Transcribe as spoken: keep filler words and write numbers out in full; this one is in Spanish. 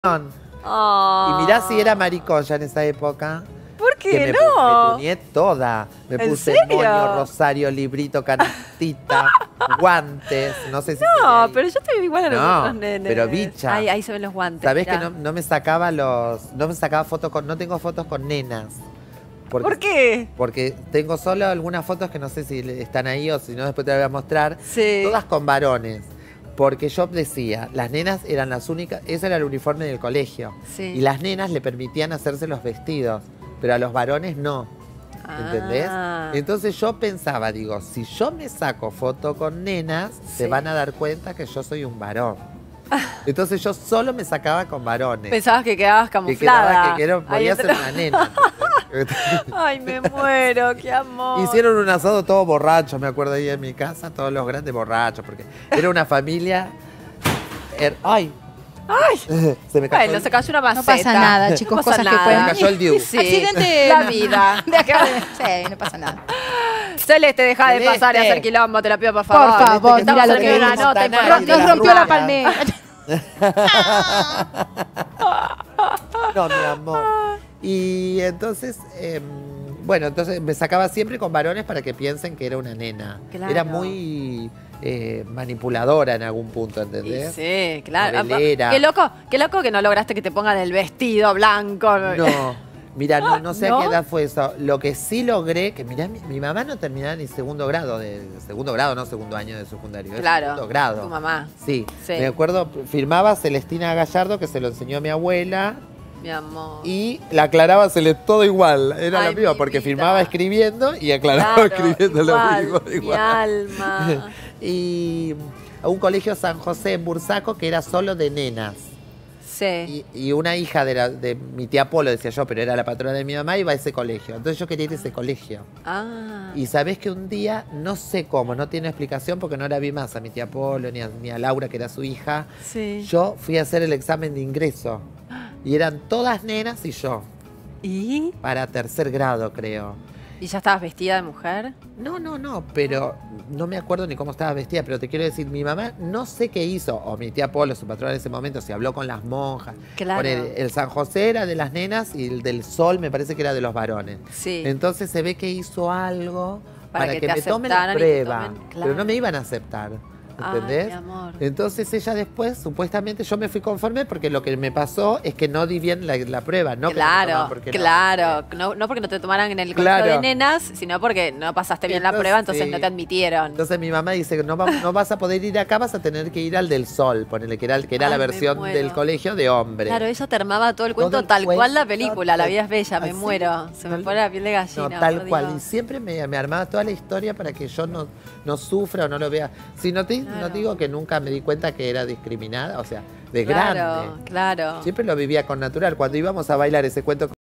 Oh. Y mirá si era maricón ya en esa época. ¿Por qué que me, no? Me tuneé toda. Me ¿En puse serio? moño, rosario, librito, canastita, guantes. No sé si No, se pero yo estoy igual a los No, otros nenes. pero bicha. Ahí, ahí se ven los guantes. Sabés mirá. que no, no me sacaba los. No me sacaba fotos con. No tengo fotos con nenas. Porque, ¿Por qué? Porque tengo solo algunas fotos que no sé si están ahí o si no, después te las voy a mostrar. Sí. Todas con varones. Porque yo decía, las nenas eran las únicas, ese era el uniforme del colegio. Sí. Y las nenas le permitían hacerse los vestidos, pero a los varones no. ¿Entendés? Ah. Entonces yo pensaba, digo, si yo me saco foto con nenas, Sí. se van a dar cuenta que yo soy un varón. Entonces yo solo me sacaba con varones. Pensabas que quedabas Que camuflada. quedaba que era- Ahí podía ser entró- una nena. Ay, me muero, qué amor. Hicieron un asado todo borracho, me acuerdo ahí en mi casa, todos los grandes borrachos, porque era una familia... er- ¡Ay! ¡Ay! Se me cayó Bueno, el- se cayó una No maceta. pasa nada, chicos, No pasa cosas que nada. pueden... Me cayó el diu. Sí. Accidente. La vida. De acá. Sí, no pasa nada. Celeste, deja de Celeste. pasar y hacer quilombo, te la pido por favor. Por favor, Estamos mira lo haciendo que una vimos. nota Montanar, importante. Nos rompió la rubia. palmera. No, mi amor. Y entonces, eh, bueno, entonces me sacaba siempre con varones para que piensen que era una nena. Claro. Era muy eh, manipuladora en algún punto, Y ¿entendés? sí, claro. Novelera. Qué loco, qué loco que no lograste que te pongan el vestido blanco. No, mira, no, no sé ¿No? a qué edad fue eso. Lo que sí logré, que mirá, mi, mi mamá no terminaba ni segundo grado, de segundo grado, no segundo año de secundario, es Claro. segundo grado. Tu mamá, Sí. Sí. Me acuerdo, firmaba Celestina Gallardo, que se lo enseñó mi abuela, mi amor. y la aclaraba se le todo igual, era Ay, la misma, mi porque vida. firmaba escribiendo y aclaraba Claro, escribiendo igual, lo mismo. Mi Igual. alma. Y a un colegio San José en Bursaco que era solo de nenas. Sí. Y, y una hija de, la- de mi tía Polo, decía yo, pero era la patrona de mi mamá, iba a ese colegio. Entonces yo quería ir a ese colegio. Ah. Y sabés que un día, no sé cómo, no tiene explicación porque no la vi más a mi tía Polo, ni a, ni a Laura, que era su hija. Sí. Yo fui a hacer el examen de ingreso. Y eran todas nenas y yo, ¿Y? para tercer grado, creo. ¿Y ya estabas vestida de mujer? No, no, no, pero no me acuerdo ni cómo estaba vestida, pero te quiero decir, mi mamá no sé qué hizo, o mi tía Polo, su patrona en ese momento, si habló con las monjas. Claro. Por el, el San José era de las nenas y el del Sol me parece que era de los varones. Sí. Entonces se ve que hizo algo Para para, que que, te me tomen la aceptaran y te prueba, tomen- pero claro. no me iban a aceptar. ¿Entendés? Ay, mi amor. Entonces ella después, supuestamente, yo me fui conforme porque lo que me pasó es que no di bien la, la prueba, no que me claro, tomaban porque no. claro. No, no porque no te tomaran en el colegio Claro. de nenas, sino porque no pasaste bien la Entonces, prueba, entonces sí. no te admitieron. Entonces mi mamá dice, no, va- no vas a poder ir acá, vas a tener que ir al del Sol, ponele que era, el- que era Ay, la me versión muero. del colegio de hombre. Claro, ella te armaba todo el Todo cuento el tal cual la cuento, película, La tal- vida es bella, me así, muero. Se me tal- pone la piel de gallina. No, tal por cual. Dios. Y siempre me, me armaba toda la historia para que yo no, no sufra o no lo vea. Si no te, Claro. no te digo que nunca me di cuenta que era discriminada, o sea, de Claro, grande. claro. Siempre lo vivía con natural. Cuando íbamos a bailar ese cuento